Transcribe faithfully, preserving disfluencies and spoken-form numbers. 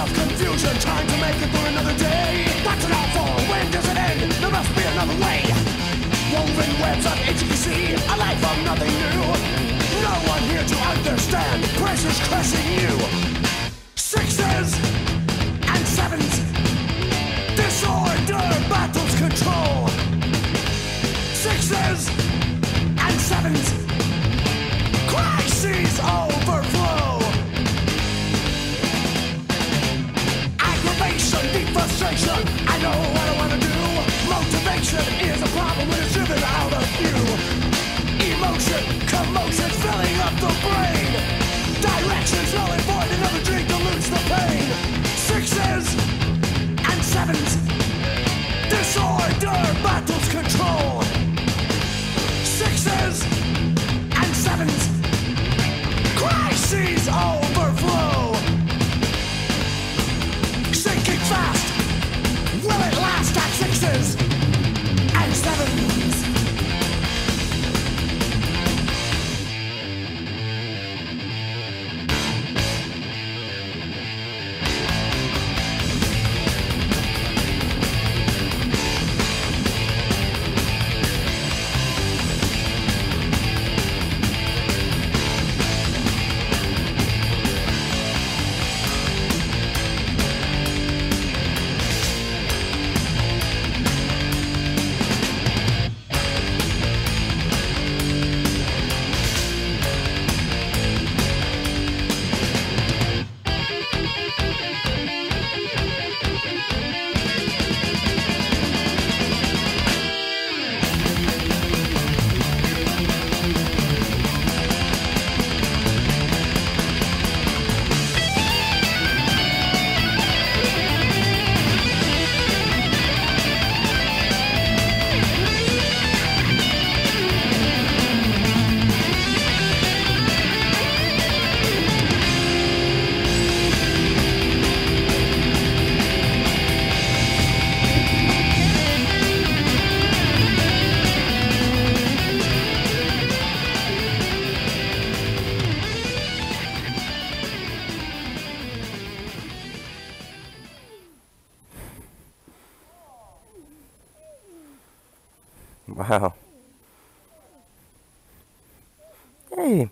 of confusion, trying to make it through another day. What's it all for? When does it end? There must be another way. Woven webs of intricacy, a life of nothing new. No one here to understand, pressure's crushing you. Sixes and sevens, disorder battles control. Sixes and sevens, crises overflow. Aggravation, deep frustration, I know what I wanna do. Motivation is a problem when it's driven out of you. Emotion, commotion filling up the brain. Directions null and void, another drink dilutes the pain. Sixes and sevens, disorder battles control. Sixes and sevens, crises overflow. Sinking fast, will it last at sixes and sevens? Wow. Hey.